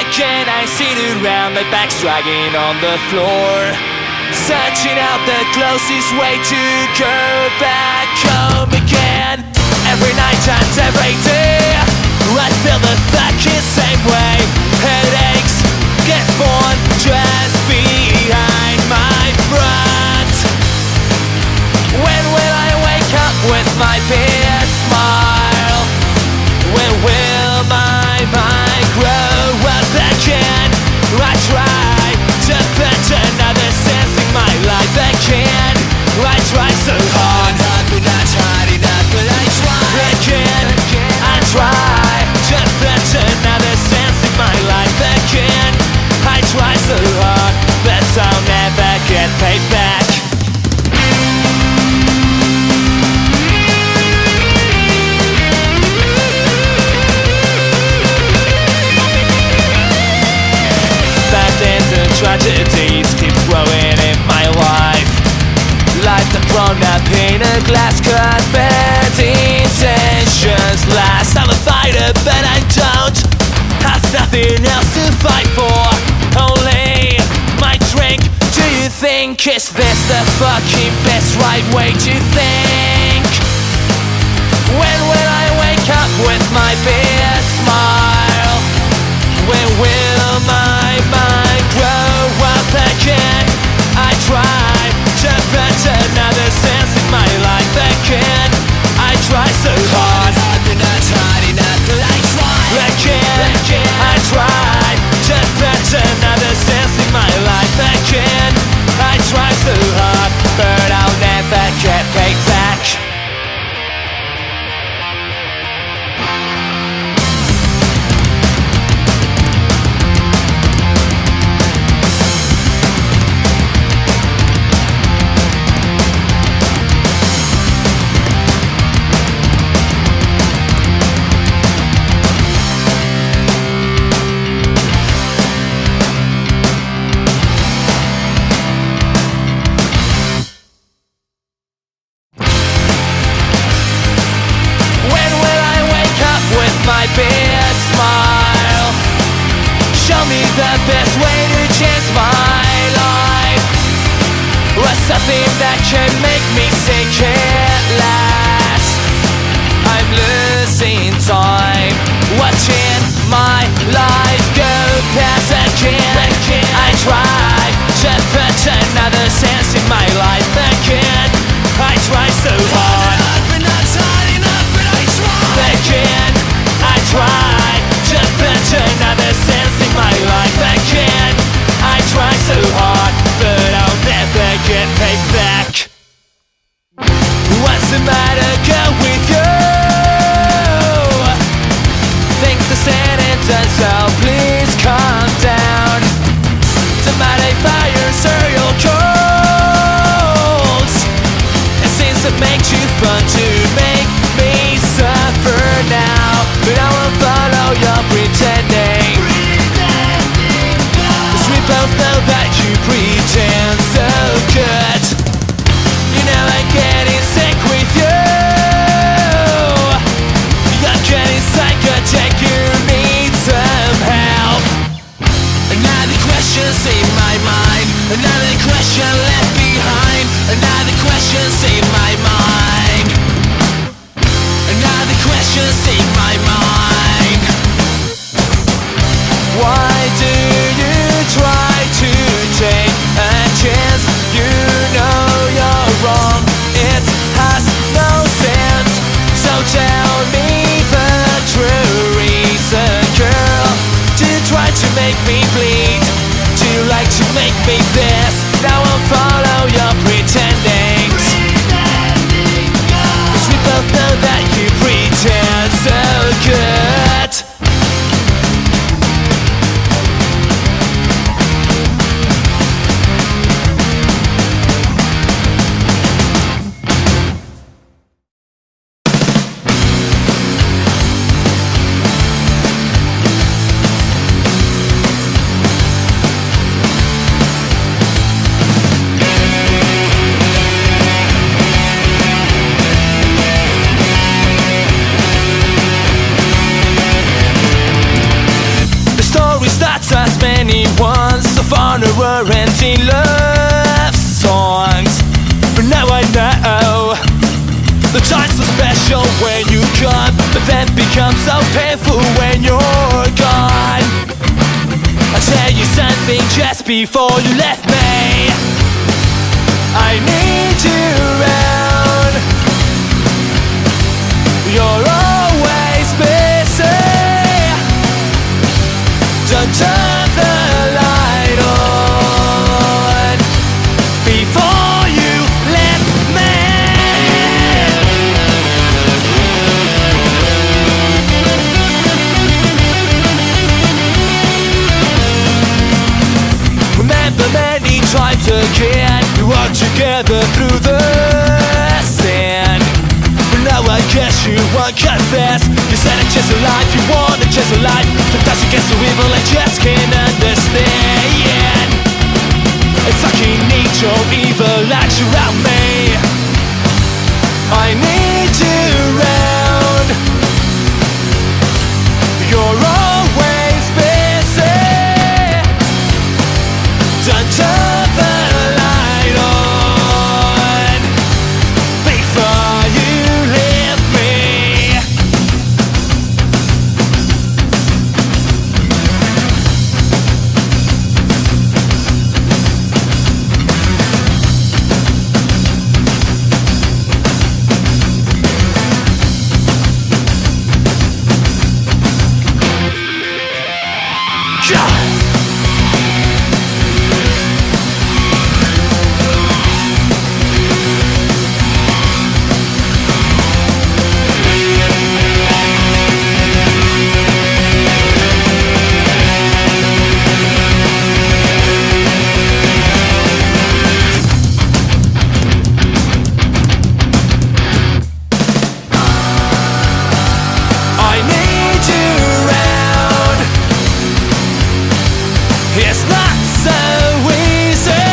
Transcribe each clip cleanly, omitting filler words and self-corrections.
Again I sit around, my back's dragging on the floor, searching out the closest way to go back home again. Every night and every day I feel the fucking same way. Headaches get born just behind my front. When will I wake up with my big smile? When will my mind grow up again? I try to put another sense in my life again. I try so hard, but I try enough, but I try again. I try to put another sense in my life again. I try so hard, but I'll never get paid back. Tragedies keep growing in my life, like the grown up in a glass carpet. Intentions last. I'm a fighter, but I don't have nothing else to fight for. Only my drink. Do you think is this the fucking best right way to think? When will I wake up with my big smile? When will my mind grow up again? I try to put another sense in my life again. I try so hard, but not hard enough, but I try again. I try to put another sense in my life again. I try so hard, but I'll never get paid back. My big smile, show me the best way to change my life, or something that can make me sick at last. I'm losing time, watching my life go past again. I try to put another sense in my life again. I try so hard, but not hard enough, but I try again. I try to put another sense in my life again. I try so hard, but I'll never get paid back. What's the matter, girl, with you? Things are said and done, so please calm down. The matter fires are your cold. It seems to make you fun to make me suffer now, but I won't follow your pretending. Cause we both know that you pretend so good. You know I'm getting sick with you. You're getting psychotic, you need some help. anyone, so far never ending love songs. But now I know the time's so special when you come, but then becomes so painful when you're gone. I'll tell you something just before you left me. I need you around. You're always busy. Don't turn the light on before you let me. Remember many times again we walked together through the sand. But now I guess you won't confess. You said it's just a life, you want it just a life, but that's against the evil I just can't understand. I fucking need your evil light around me. I need you around. You're always busy. Don't turn the light on before you leave me. It's not so easy.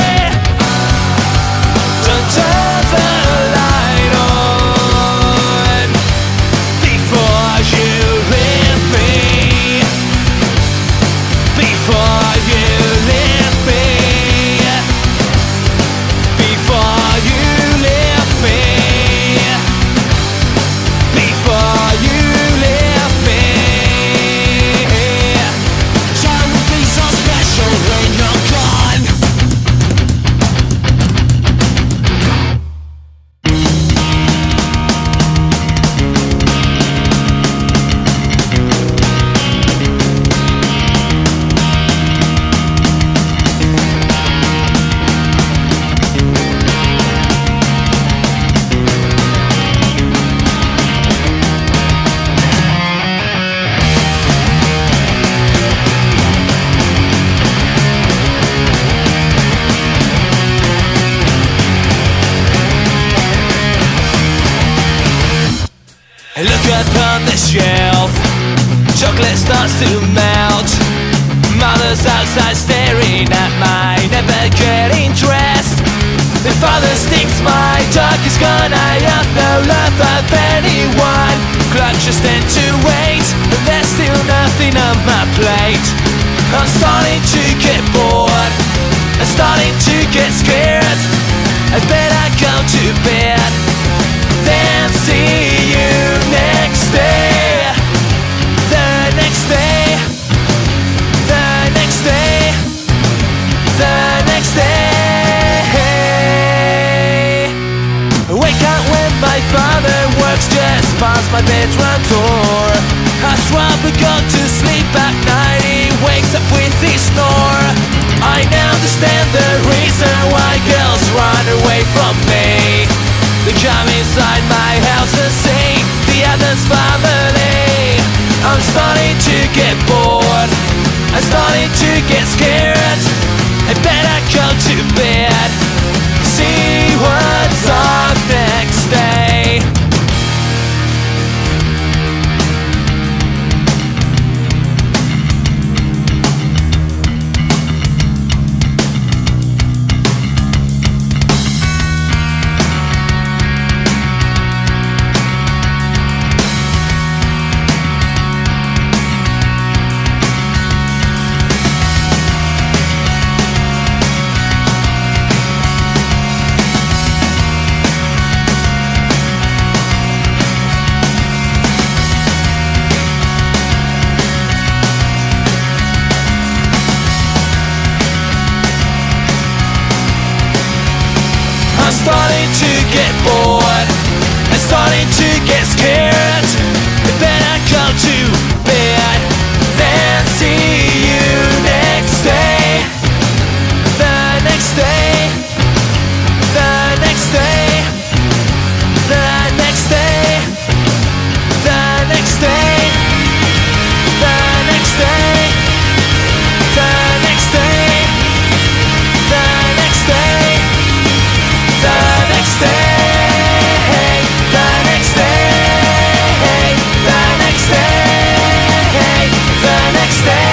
Don't turn the light on before you leave me. Before you leave me. Before you leave me. Before you leave me. Time will be so special when you're gone. I look up on the shelf, chocolate starts to melt. Mother's outside staring at my never getting dressed. The father stinks, my dog is gone, I have no love of anyone. Clock just tend to wait, but there's still nothing on my plate. I'm starting to get bored, I'm starting to get scared. I better go to bed, then see you next day. The next day. The next day. The next day. Wake up when my father works just past my bedroom door. I swap and go to sleep at night, he wakes up with his snore. I now understand the reason why girls run away from me. They come inside my house and see the other's family. I'm starting to get bored, I'm starting to get scared. I better go to bed, see what's up next day. get bored and starting to get scared. You better go to bed, then see you next day. The next day, the next day, the next day, the next day, the next day, the next day, the next day, the next day, the next day, the next day, the next day.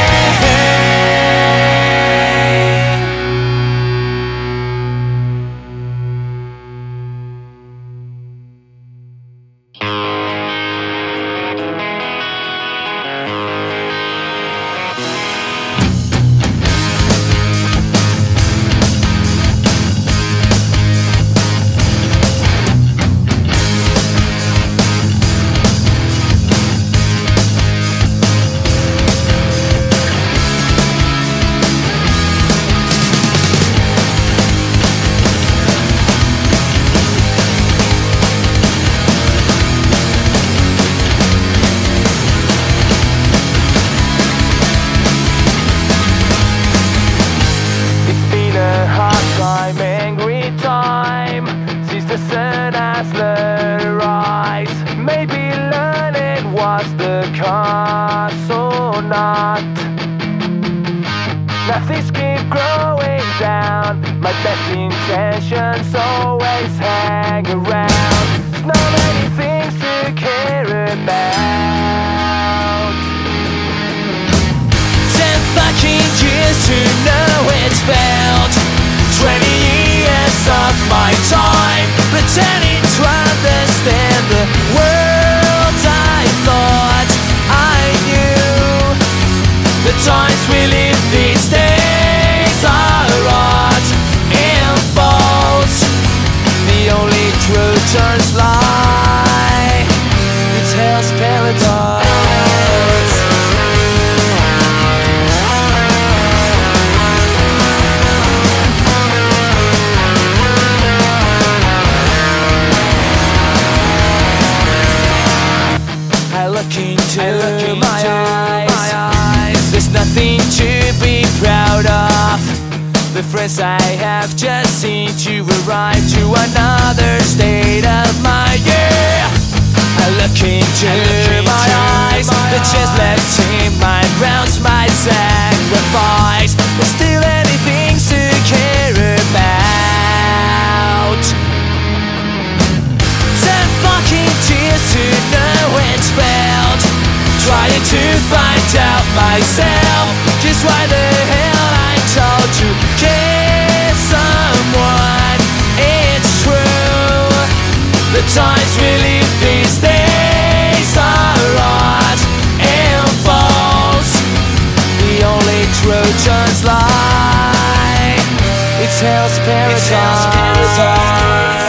Things keep growing down. My best intentions always hang around. There's not many things to care about. 10 fucking years to know it's felt. 20 years of my time pretending to understand the world I thought I knew. The times we live these days are odd and false. The only true turns lie. It's hell's paradise. I look into my eyes. There's nothing to be proud of. The friends I have just seen to arrive to another state of my year. I look into my eyes. The chance left in my rounds, my sacrifice. There's still anything to care about. 10 fucking tears to know it's felt. Trying to find out myself just why the hell I told you care someone. It's true. The times we live these days are odd and false. The only true turns lie. It's hell's paradise. It's hell's paradise.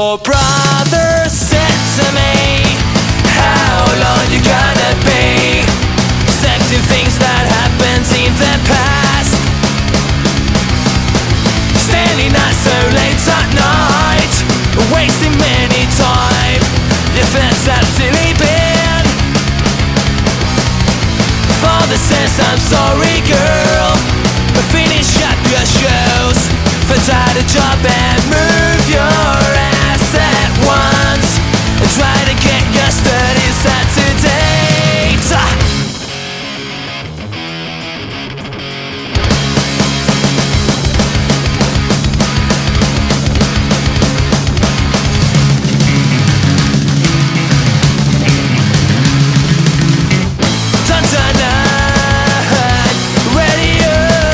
Your brother said to me, how long you gonna be accepting things that happened in the past? Standing out so late at night, wasting many time. Your friends have silly been. Father says I'm sorry girl, but finish up your shows, find out a job and move your ass at once, and try to get your studies up to date. Dun dun dun, radio.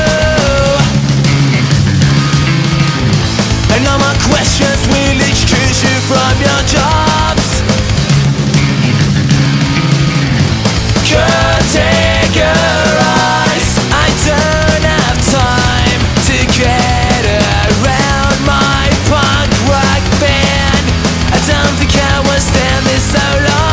And all my questions will excuse you from your jobs. Categorize, I don't have time to get around my punk rock band. I don't think I will stand this so long.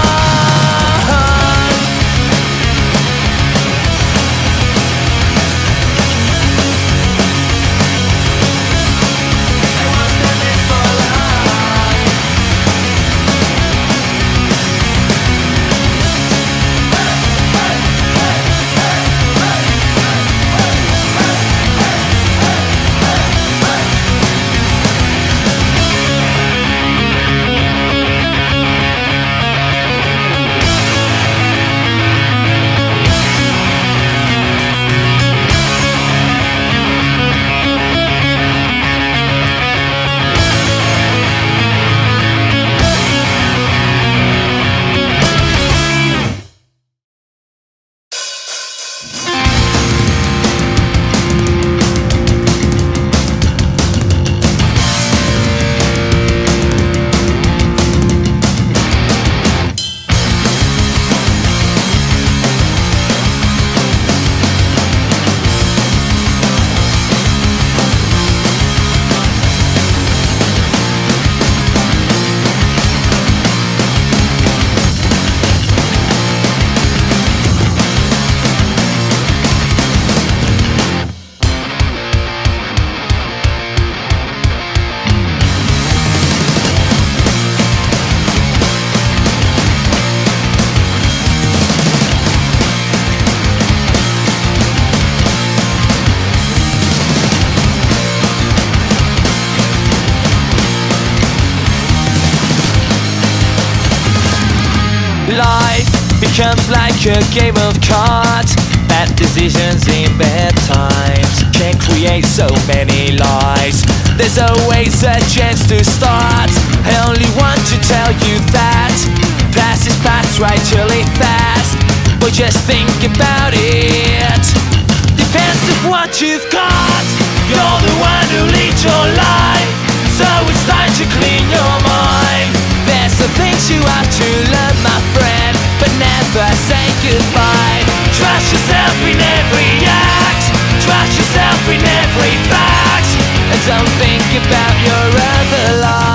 Life becomes like a game of cards. Bad decisions in bad times can create so many lies. There's always a chance to start. I only want to tell you that past is past right really fast, but just think about it. Depends on what you've got. You're the one who leads your life, so it's time to clean your mind. There's some things you have to learn, my friend, but never say goodbye. Trust yourself in every act, trust yourself in every fact, and don't think about your other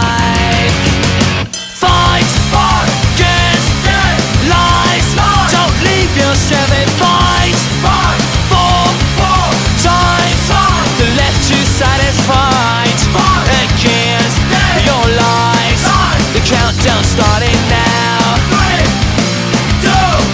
life. Fight against lies, don't leave yourself and fight for times the left to satisfied against your lies. The countdown starting now. 3, 2,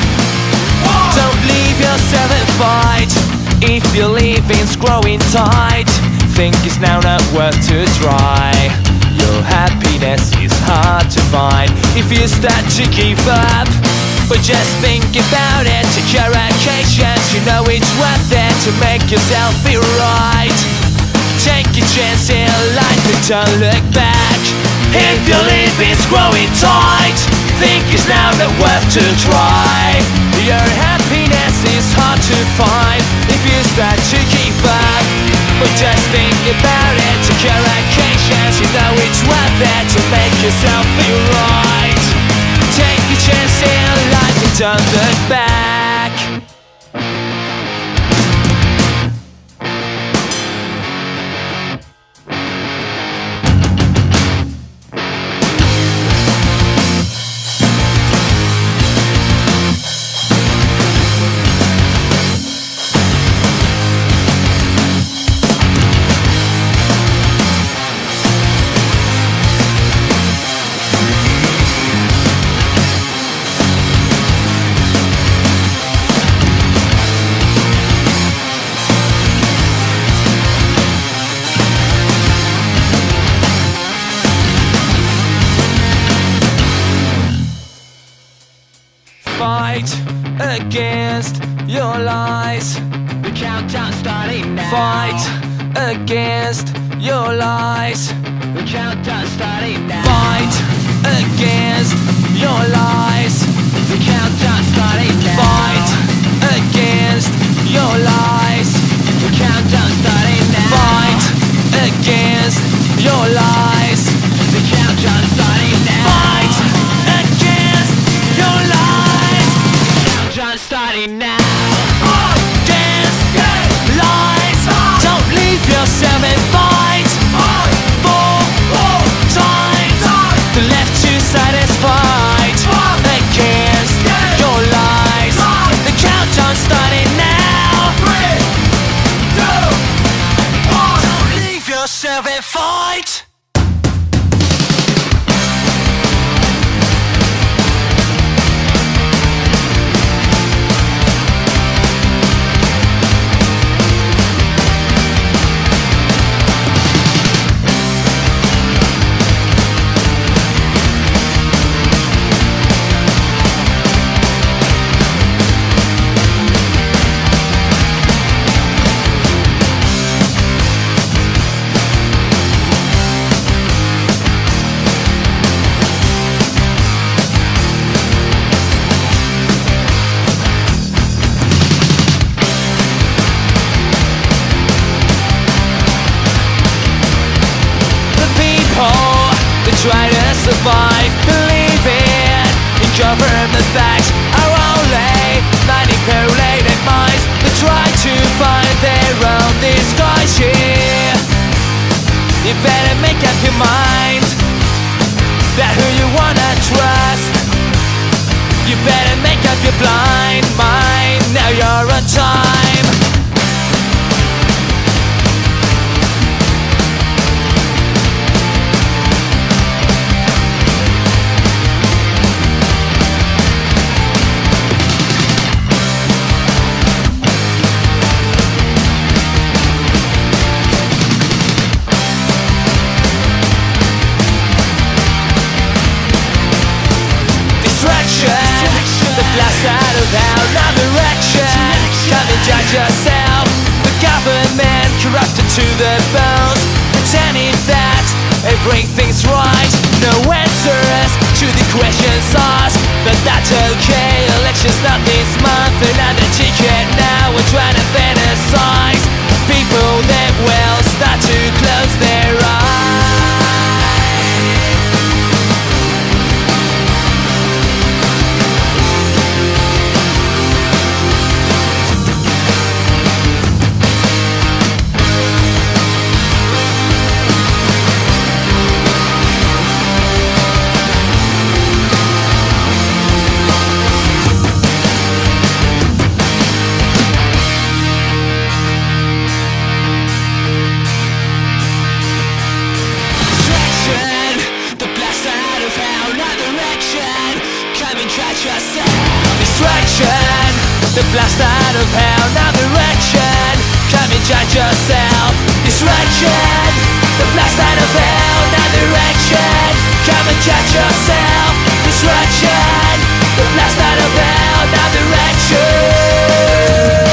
1. Don't leave yourself and fight. If your living's growing tight, think it's now not worth to try. Your happiness is hard to find if you start to give up. But just think about it, take your occasions. You know it's worth it to make yourself feel right. Take a chance in life and don't look back. If your living's growing tight, think it's now not worth to try. Your happiness is hard to find if you start to give up. But just think about it, take your occasions. You know it's worth it to make yourself feel right. Take a chance in life and don't look back. your lies. The countdown's starting now. Fight against your lies. The countdown's starting now. Fight against your lies. The countdown's starting now. Fight against your lies. The countdown's starting now. Fight against your lies. The countdown's starting now. Fight against your lies. The countdown's starting now. Against lies. Don't leave yourself and fight. 4 times. The left to satisfied. Against your lies. The countdown's starting now. 3, 2, 1. Don't leave yourself and fight. Try to survive, believing in government facts are only manipulated minds that try to find their own disguise here. You better make up your mind that who you wanna trust. You better make up your blind mind. Now you're on time. The blast out of hell, no direction. Come and judge yourself. The government corrupted to the bones, pretending that everything's right. No answers to the questions asked, but that's okay. Elections not this month, another ticket now. We're trying to fantasize people that will start to close their eyes. Distraction, the blast out of hell, now direction. Come and judge yourself. Distraction, the blast out of hell, now direction. Come and judge yourself. Distraction, the blast out of hell, now direction.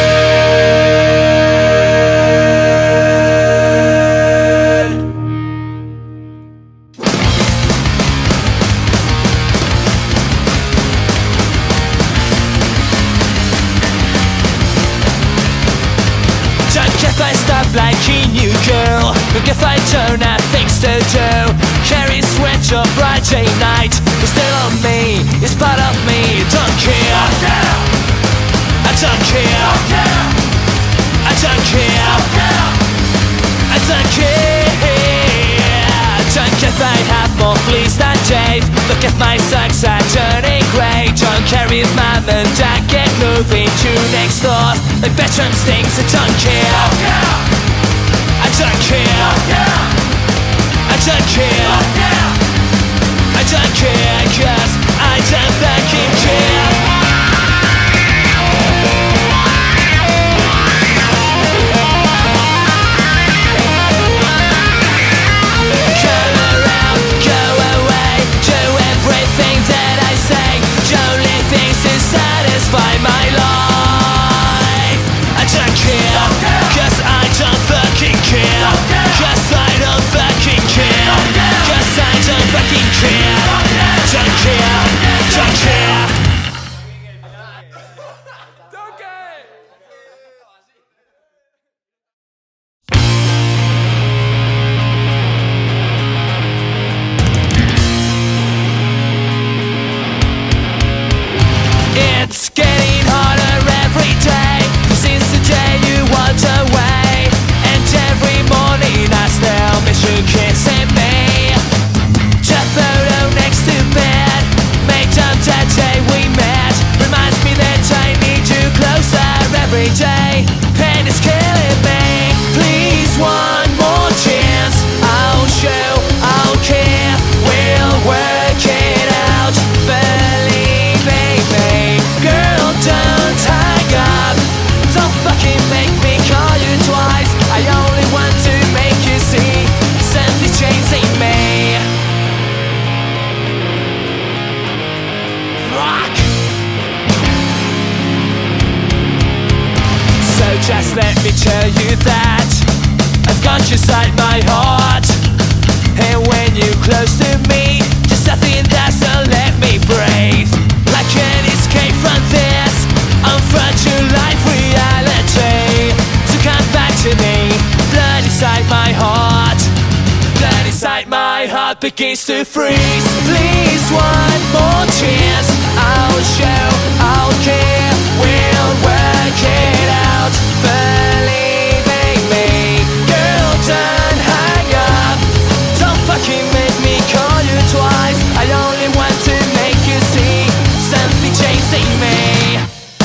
If I stop liking you, girl, look if I don't have things to do. Carry sweat on Friday night. It's still on me, it's part of me. Don't care, I don't care, I don't care, I don't care. Don't care if I have more fleas than Dave. Look at my socks are turning grey. Don't care if mum and dad get moving to next door. My bedroom stinks, I don't care, I don't care, I don't care, I don't care, 'cause I don't fucking care. Everything that I say, the only things to satisfy my love. Just let me tell you that I've got you inside my heart. And when you're close to me, just nothing that's to let me breathe. Like an escape from this unfragile life reality. So come back to me, blood inside my heart. Blood inside my heart begins to freeze. Please, one more chance. I'll show, I'll care, we'll work it out. Believing me, girl, don't hang up. Don't fucking make me call you twice. I only want to make you see something chasing me.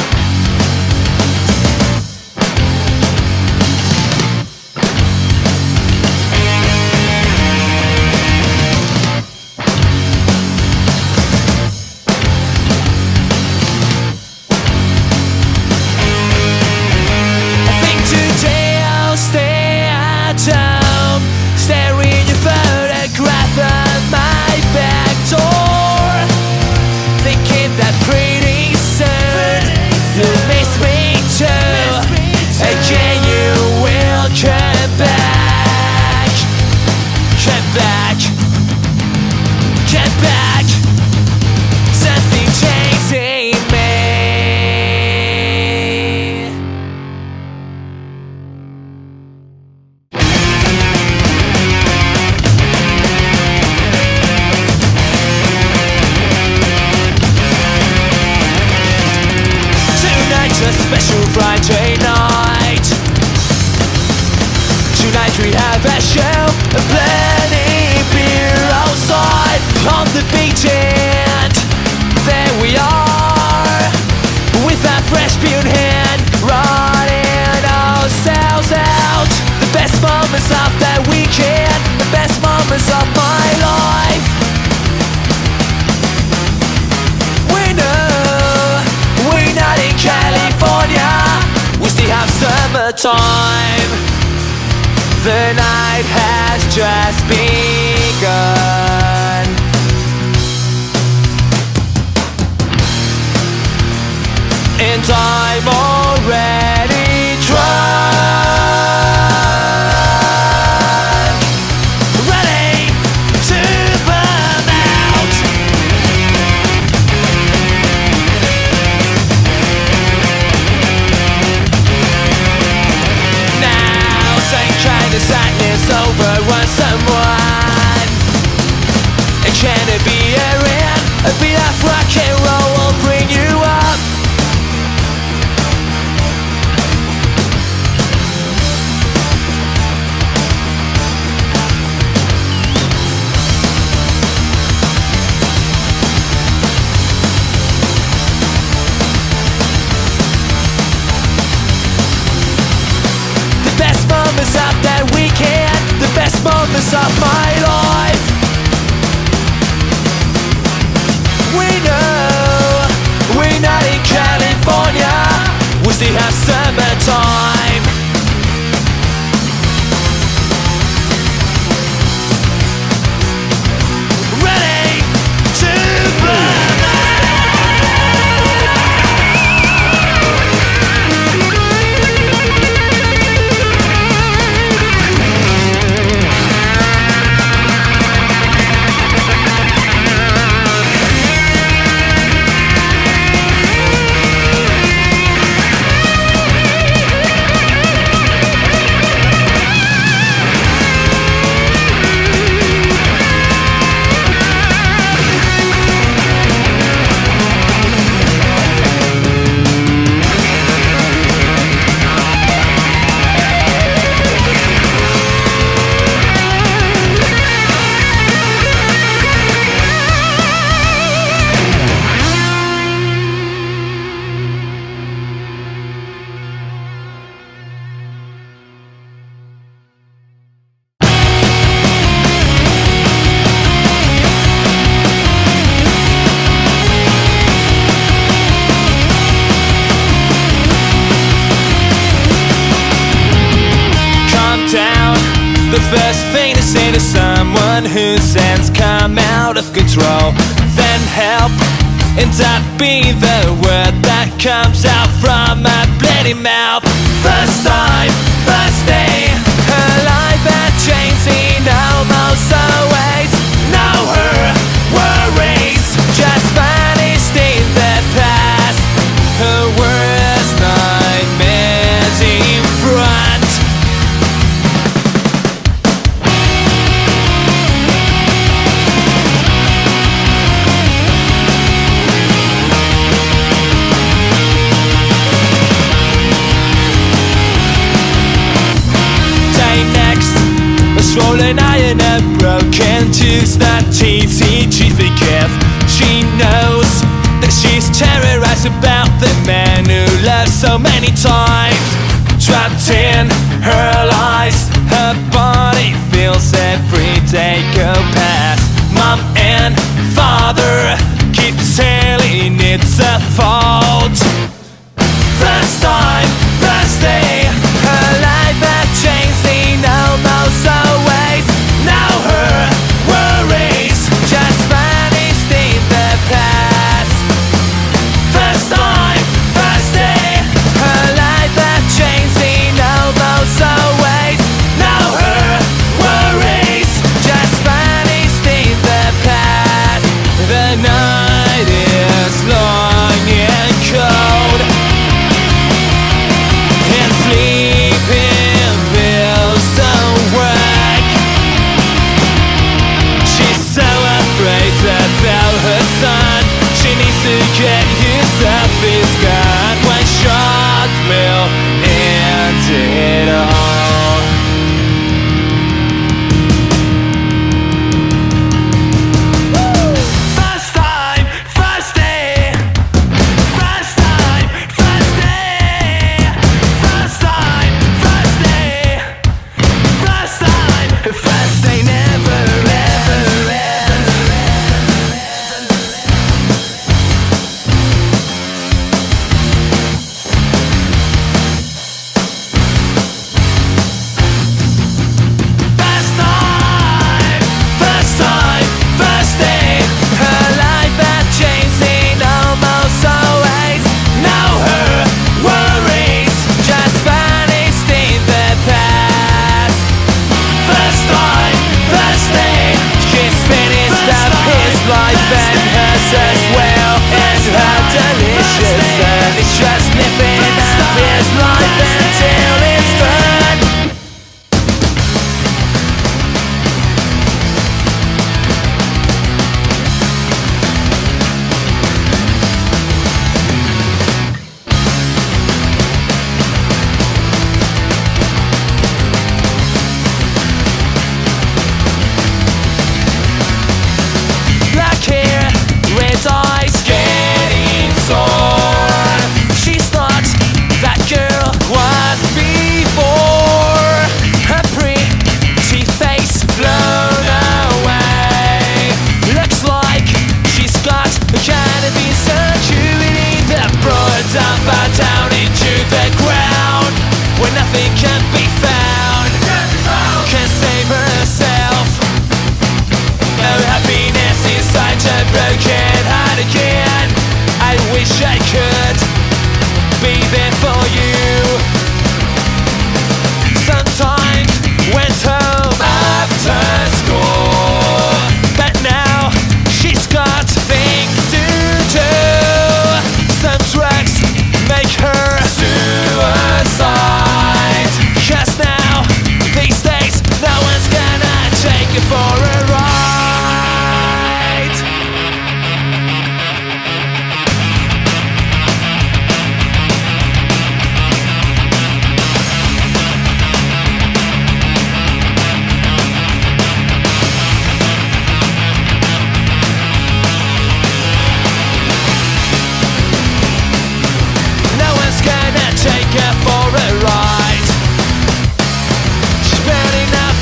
Staring your photograph at my back door, thinking that pretty soon you'll miss me too. Again you will come back. Come back. Come back. Something chasing me. A special Friday night. Tonight we have a show, a plenty beer outside on the beach, and there we are, with our fresh beer in hand, running ourselves out. The best moments of that weekend, the best moments of my life. We know we're not in California, we still have summertime. The night has just begun, and I'm already drunk, ready to burn out. Kind of sadness overrun someone. Can it be a ring? A bit of rock and roll will bring you up. The best moments of that weekend, the best moments of my life. We know we're not in California, we still have summertime. Ready to burn. The first thing to say to someone whose hands come out of control, then help ends up being the word that comes out from my bloody mouth. First an iron, a broken tooth, not easy to forgive. She knows that she's terrorized about the man who loved so many times. Trapped in her lies, her body feels every day go past. Mom and father keep telling it's a fault. First time, first day, her life had changed in almost always. Now her worries just vanished in the past. First time, first day, her life had changed in almost always. Now her worries just vanished in the past. The night is long and cold, and sleeping pills don't work. She's so afraid about her son. She needs to get herself his gun. One shot will end it all. First time, first day. First time, first day. First time, first day. First time, first day, never ever ends. First time, first time, first day. Her life had changed in almost always. Now her worries just vanished in the past. First time, first day. She's finished up his life and hers as well. And her delicious son is just living up his life until it's done. Black hair, red eyes, getting sore. She's not that girl was before. Her pretty face blown away. Looks like she's got cannabis surgery that brought her down, far down into the ground, where nothing can be found. Can't save herself. No happiness inside her broken heart again. I wish I could be there for you. Sometimes went home after school, but now she's got things to do. Some drugs make her suicide, 'cause now, these days, no one's gonna take her for a ride. No one's gonna take her for a ride. She's burning up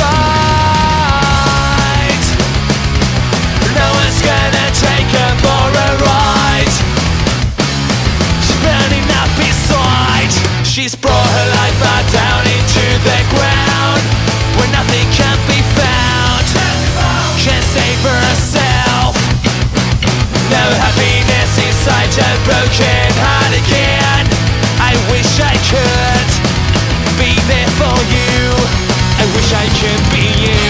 inside. No one's gonna take her for a ride. She's burning up inside. She's brought her life back down into the ground, where nothing can be found. Can't save herself. No happiness inside her broken heart again. I wish I could be there for you. I wish I could be you.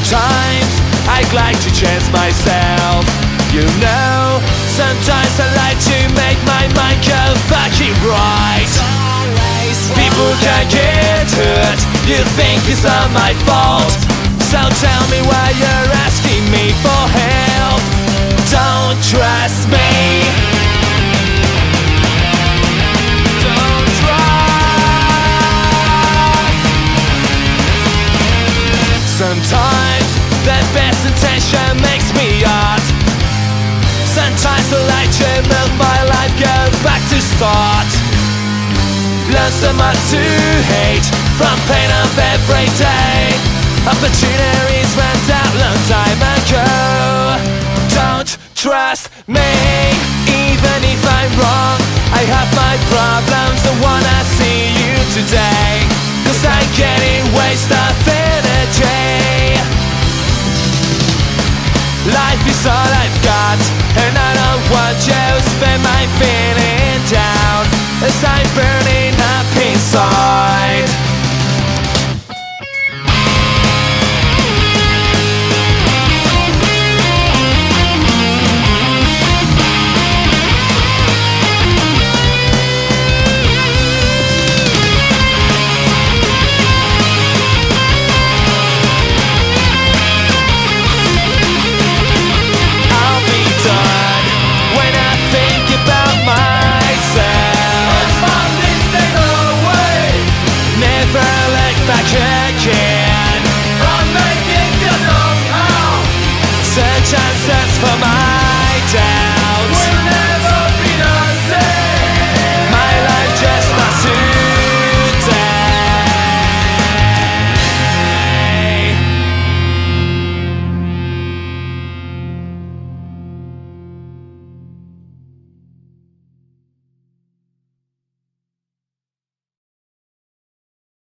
Sometimes I'd like to change myself. You know, sometimes I like to make my mind go fucking right. People can get hurt, you think it's not my fault. So tell me why you're asking me for help. Don't trust me. Don't try. Sometimes the best intention makes me hard. Sometimes I like to move my life, go back to start. Learn so much to hate from pain of every day. Opportunities went out long time ago. Don't trust me, even if I'm wrong. I have my problems, don't wanna see you today, 'cause I'm getting waste of energy. Life is all I've got, and I don't want you to spend my feeling down as I'm burning